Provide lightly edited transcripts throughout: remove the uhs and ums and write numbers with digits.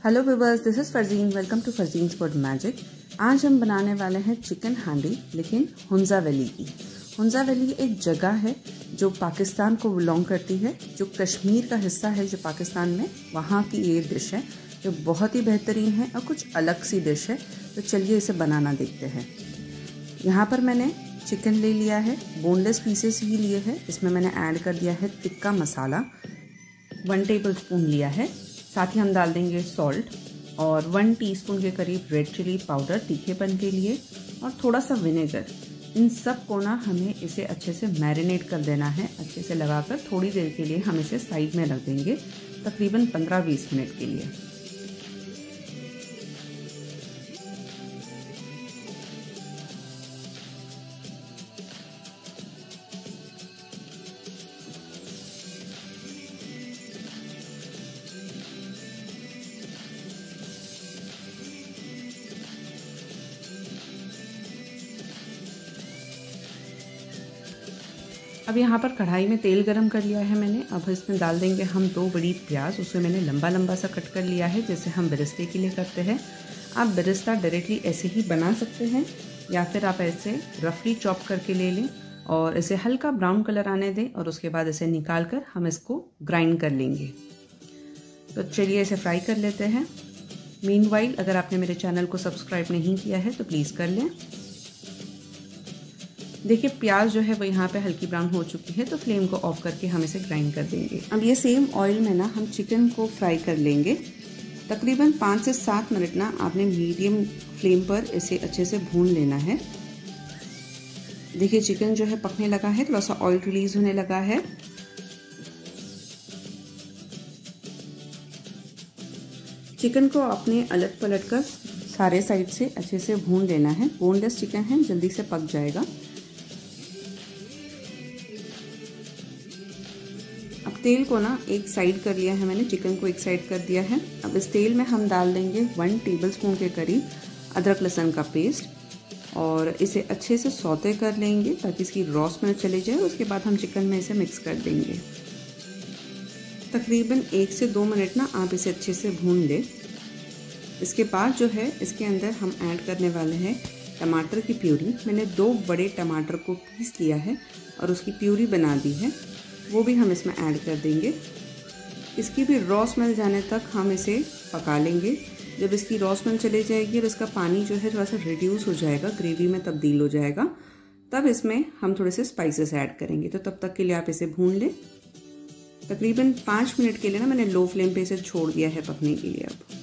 Hello viewers, this is Farzeen. Welcome to Farzeen's food magic. आज हम बनाने वाले हैं चिकन हांडी, लेकिन हुंजा वैली की। हुंजा वैली एक जगह है जो पाकिस्तान को बिलोंग करती है, जो कश्मीर का हिस्सा है जो पाकिस्तान में, वहाँ की ये डिश है जो बहुत ही बेहतरीन है और कुछ अलग सी डिश है। तो चलिए इसे बनाना देखते हैं। यहाँ पर मैंने चिकन ले लिया है, बोनलेस पीसेस ही लिए हैं। इसमें मैंने ऐड कर दिया है टिक्का मसाला, 1 टेबलस्पून लिया है। साथ ही हम डाल देंगे सॉल्ट और 1 टीस्पून के करीब रेड चिली पाउडर तीखेपन के लिए, और थोड़ा सा विनेगर। इन सब को ना हमें इसे अच्छे से मैरिनेट कर देना है। अच्छे से लगाकर थोड़ी देर के लिए हम इसे साइड में रख देंगे, तकरीबन 15-20 मिनट के लिए। अब यहाँ पर कढ़ाई में तेल गरम कर लिया है मैंने। अब इसमें डाल देंगे हम 2 बड़ी प्याज। उसे मैंने लंबा लंबा सा कट कर लिया है, जैसे हम बेरेस्ते के लिए करते हैं। आप बेरेस्ता डायरेक्टली ऐसे ही बना सकते हैं, या फिर आप ऐसे रफली चॉप करके ले लें और इसे हल्का ब्राउन कलर आने दें, और उसके बाद इसे निकाल कर हम इसको ग्राइंड कर लेंगे। तो चलिए इसे फ्राई कर लेते हैं। मीनवाइल अगर आपने मेरे चैनल को सब्सक्राइब नहीं किया है तो प्लीज़ कर लें। देखिए प्याज जो है वो यहाँ पे हल्की ब्राउन हो चुकी है, तो फ्लेम को ऑफ करके हम इसे ग्राइंड कर देंगे। अब ये सेम ऑयल में ना हम चिकन को फ्राई कर लेंगे। तकरीबन 5 से 7 मिनट ना आपने मीडियम फ्लेम पर इसे अच्छे से भून लेना है। देखिए चिकन जो है पकने लगा है, थोड़ा सा ऑयल रिलीज होने लगा है। चिकन को आपने अलट पलट कर सारे साइड से अच्छे से भून लेना है। बोनलेस चिकन है, जल्दी से पक जाएगा। अब तेल को ना एक साइड कर लिया है मैंने, चिकन को एक साइड कर दिया है। अब इस तेल में हम डाल देंगे 1 टेबलस्पून के करीब अदरक लहसुन का पेस्ट, और इसे अच्छे से सौते कर लेंगे ताकि इसकी रॉ स्मेल चले जाए। उसके बाद हम चिकन में इसे मिक्स कर देंगे। तकरीबन 1 से 2 मिनट ना आप इसे अच्छे से भून लें। इसके बाद जो है इसके अंदर हम ऐड करने वाले हैं टमाटर की प्यूरी। मैंने 2 बड़े टमाटर को पीस लिया है और उसकी प्यूरी बना दी है, वो भी हम इसमें ऐड कर देंगे। इसकी भी रॉ स्मेल जाने तक हम इसे पका लेंगे। जब इसकी रॉ स्मेल चली जाएगी और इसका पानी जो है थोड़ा सा रिड्यूस हो जाएगा, ग्रेवी में तब्दील हो जाएगा, तब इसमें हम थोड़े से स्पाइसेस ऐड करेंगे। तो तब तक के लिए आप इसे भून लें। तकरीबन 5 मिनट के लिए ना मैंने लो फ्लेम पे इसे छोड़ दिया है पकने के लिए। अब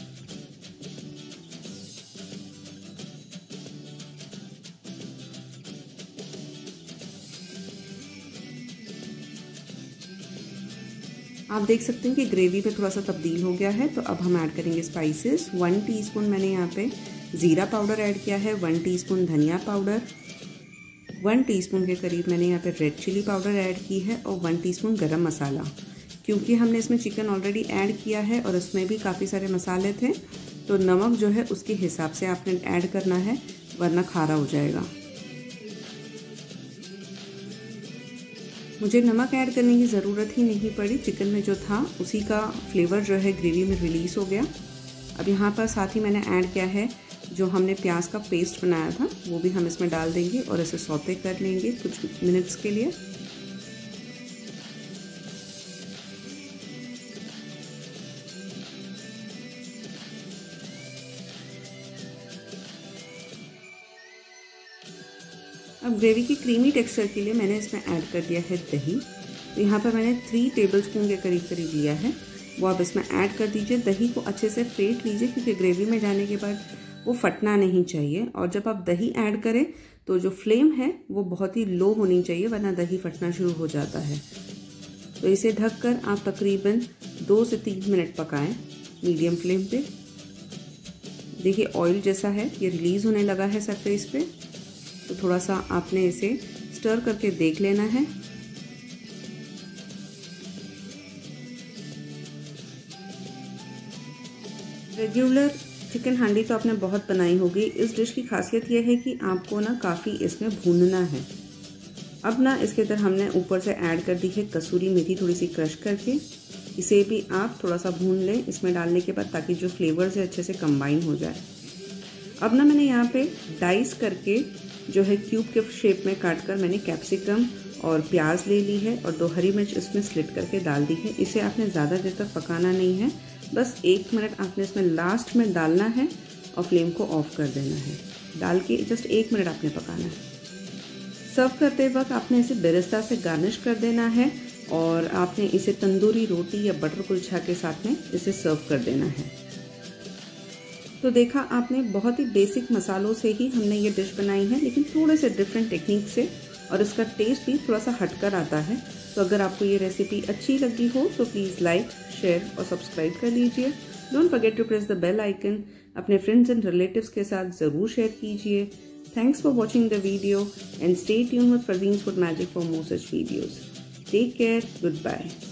आप देख सकते हैं कि ग्रेवी पे थोड़ा सा तब्दील हो गया है। तो अब हम ऐड करेंगे स्पाइसेस। 1 टीस्पून मैंने यहाँ पे ज़ीरा पाउडर ऐड किया है, 1 टीस्पून धनिया पाउडर, 1 टीस्पून के करीब मैंने यहाँ पे रेड चिली पाउडर ऐड की है, और 1 टीस्पून गरम मसाला। क्योंकि हमने इसमें चिकन ऑलरेडी ऐड किया है और उसमें भी काफ़ी सारे मसाले थे, तो नमक जो है उसके हिसाब से आपने ऐड करना है, वरना खारा हो जाएगा। मुझे नमक ऐड करने की ज़रूरत ही नहीं पड़ी, चिकन में जो था उसी का फ्लेवर जो है ग्रेवी में रिलीज़ हो गया। अब यहाँ पर साथ ही मैंने ऐड किया है जो हमने प्याज का पेस्ट बनाया था, वो भी हम इसमें डाल देंगे और इसे सौते कर लेंगे कुछ मिनट्स के लिए। अब ग्रेवी की क्रीमी टेक्सचर के लिए मैंने इसमें ऐड कर दिया है दही। तो यहाँ पर मैंने 3 टेबलस्पून के करीब लिया है, वो आप इसमें ऐड कर दीजिए। दही को अच्छे से फेंट लीजिए, क्योंकि ग्रेवी में जाने के बाद वो फटना नहीं चाहिए। और जब आप दही ऐड करें तो जो फ्लेम है वो बहुत ही लो होनी चाहिए, वरना दही फटना शुरू हो जाता है। तो इसे ढककर आप तकरीबन 2 से 3 मिनट पकाएं मीडियम फ्लेम पे। देखिए ऑयल जैसा है ये रिलीज़ होने लगा है सरफेस पे, तो थोड़ा सा आपने इसे स्टर करके देख लेना है। रेगुलर चिकन हांडी तो आपने बहुत बनाई होगी। इस डिश की खासियत यह है कि आपको ना काफ़ी इसमें भूनना है। अब ना इसके अंदर हमने ऊपर से ऐड कर दी है कसूरी मेथी, थोड़ी सी क्रश करके। इसे भी आप थोड़ा सा भून लें इसमें डालने के बाद, ताकि जो फ्लेवर्स है अच्छे से कंबाइन हो जाए। अब ना मैंने यहाँ पे डाइस करके जो है क्यूब के शेप में काट कर मैंने कैप्सिकम और प्याज ले ली है और 2 हरी मिर्च इसमें स्लिट करके डाल दी है। इसे आपने ज़्यादा देर तक पकाना नहीं है, बस 1 मिनट आपने इसमें लास्ट में डालना है और फ्लेम को ऑफ कर देना है। डाल के जस्ट 1 मिनट आपने पकाना है। सर्व करते वक्त आपने इसे बेरेस्ता से गार्निश कर देना है और आपने इसे तंदूरी रोटी या बटर कुलचा के साथ में इसे सर्व कर देना है। तो देखा आपने, बहुत ही बेसिक मसालों से ही हमने ये डिश बनाई है, लेकिन थोड़े से डिफरेंट टेक्निक से, और इसका टेस्ट भी थोड़ा सा हटकर आता है। तो अगर आपको ये रेसिपी अच्छी लगी हो तो प्लीज़ लाइक, शेयर और सब्सक्राइब कर लीजिए। Don't forget to press the bell icon. अपने फ्रेंड्स एंड रिलेटिव्स के साथ ज़रूर शेयर कीजिए। Thanks for watching the video and stay tuned with Fazeen's Food Magic for more such videos. Take care. Goodbye.